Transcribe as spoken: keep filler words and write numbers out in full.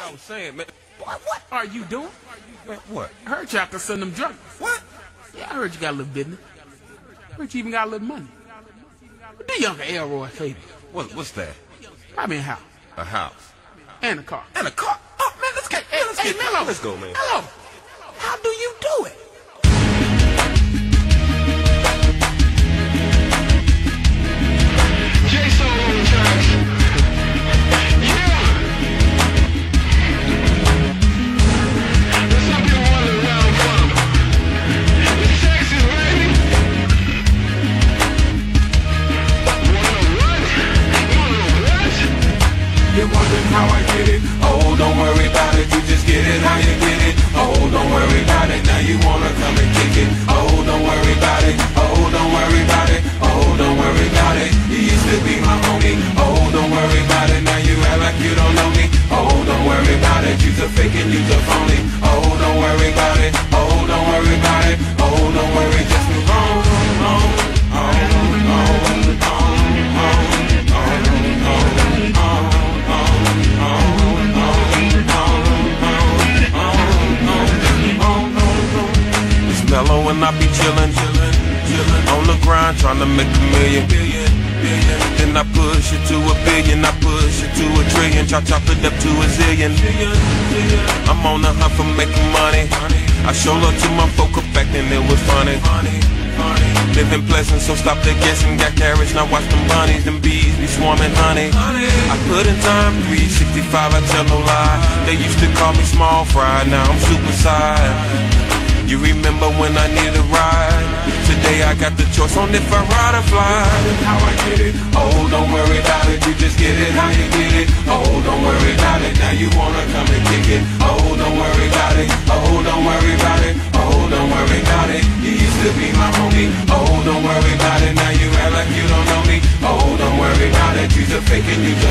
I was saying, man. What, what are you doing? Man, what? I heard y'all could send them drugs. What? Yeah, I heard you got a little business. I heard you even got a little money. What do Uncle Elroy say to you? What? What's that? I mean, a house. A house. And a car. And a car. Oh, man, let's get, Hey, let's hey, get, Mello. let's go, man. Mello, how do you do it? You're wondering how I get it. Oh, don't worry about it. You just get it how you get it. Oh, don't worry about it. Now you wanna come and kick it. Oh, don't worry about it. Oh, don't worry about it. Oh, don't worry about it. You used to be my homie. Oh, don't worry about it. Now you act like you don't know me. Oh, don't worry about it. You's a fake and you's a phony. Oh, don't worry about it. Oh, don't worry about it. Oh, don't worry. Just move on, on, on, on, on, on. Mellow and I be chillin', chillin', chillin' on the grind, tryna make a million, billion, billion. Then I push it to a billion, I push it to a trillion, chop chop it up to a zillion. I'm on the hunt for making money. I show love to my folk back then it was funny. Living pleasant, so stop the guessing. Got carrots, now watch them bunnies, them bees be swarming honey. I put in time, three sixty-five, I tell no lie. They used to call me small fry, now I'm super size. You remember when I needed a ride? Today I got the choice on if I ride or fly. How I get it? Oh, don't worry about it. You just get it how you get it. Oh, don't worry about it. Now you wanna come and kick it. Oh, don't worry about it. Oh, don't worry about it. Oh, don't worry about it. You used to be my homie. Oh, don't worry about it. Now you act like you don't know me. Oh, don't worry about it. You's a fake and you's a